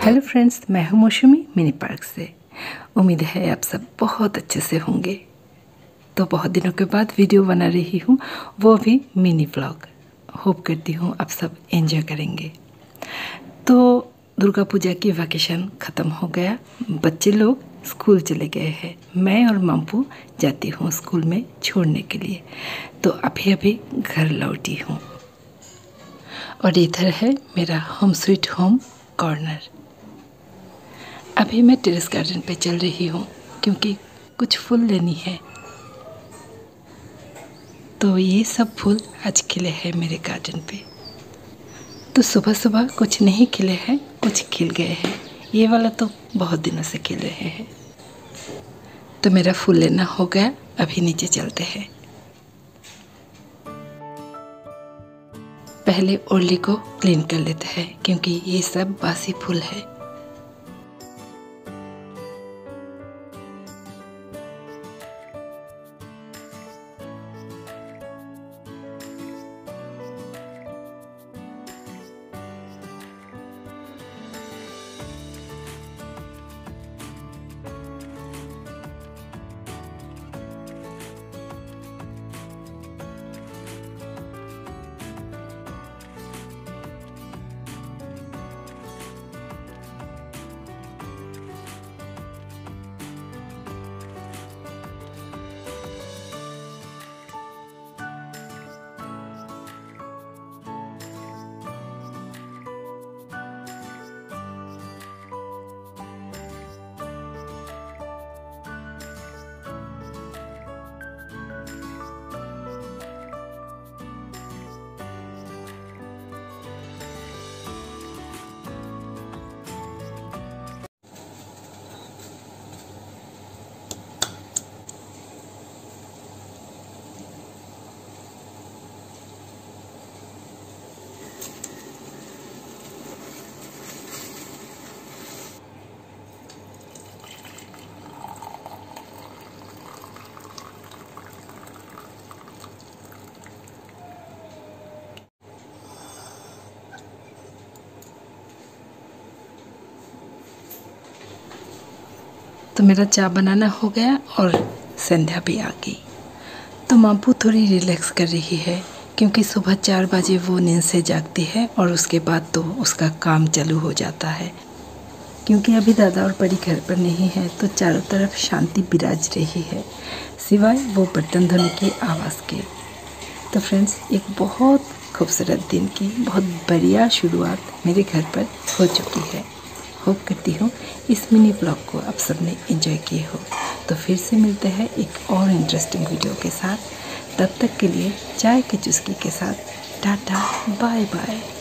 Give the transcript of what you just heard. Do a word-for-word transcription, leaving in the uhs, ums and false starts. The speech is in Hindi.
हेलो फ्रेंड्स, मैं हूँ मौसमी मिनी पार्क से। उम्मीद है आप सब बहुत अच्छे से होंगे। तो बहुत दिनों के बाद वीडियो बना रही हूँ, वो भी मिनी व्लॉग। होप करती हूँ आप सब एंजॉय करेंगे। तो दुर्गा पूजा की वैकेशन ख़त्म हो गया, बच्चे लोग स्कूल चले गए हैं। मैं और मम्पू जाती हूँ स्कूल में छोड़ने के लिए। तो अभी अभी घर लौटी हूँ और इधर है मेरा होम स्वीट होम कॉर्नर। अभी मैं टेरेस गार्डन पे चल रही हूँ क्योंकि कुछ फूल लेनी है। तो ये सब फूल आज खिले हैं मेरे गार्डन पे। तो सुबह सुबह कुछ नहीं खिले हैं, कुछ खिल गए हैं। ये वाला तो बहुत दिनों से खिल रहे हैं। तो मेरा फूल लेना हो गया, अभी नीचे चलते हैं। पहले ओरली को क्लीन कर लेते हैं क्योंकि ये सब बासी फूल है। तो मेरा चाय बनाना हो गया और संध्या भी आ गई। तो मम्पू थोड़ी रिलैक्स कर रही है क्योंकि सुबह चार बजे वो नींद से जागती है और उसके बाद तो उसका काम चालू हो जाता है। क्योंकि अभी दादा और परी घर पर नहीं है तो चारों तरफ शांति बिराज रही है, सिवाय वो बर्तन धोने की आवाज़ के। तो फ्रेंड्स, एक बहुत खूबसूरत दिन की बहुत बढ़िया शुरुआत मेरे घर पर हो चुकी है। होप करती हूँ इस मिनी ब्लॉग को आप सबने एंजॉय किए हो। तो फिर से मिलते हैं एक और इंटरेस्टिंग वीडियो के साथ। तब तक के लिए चाय की चुस्की के साथ टाटा बाय बाय।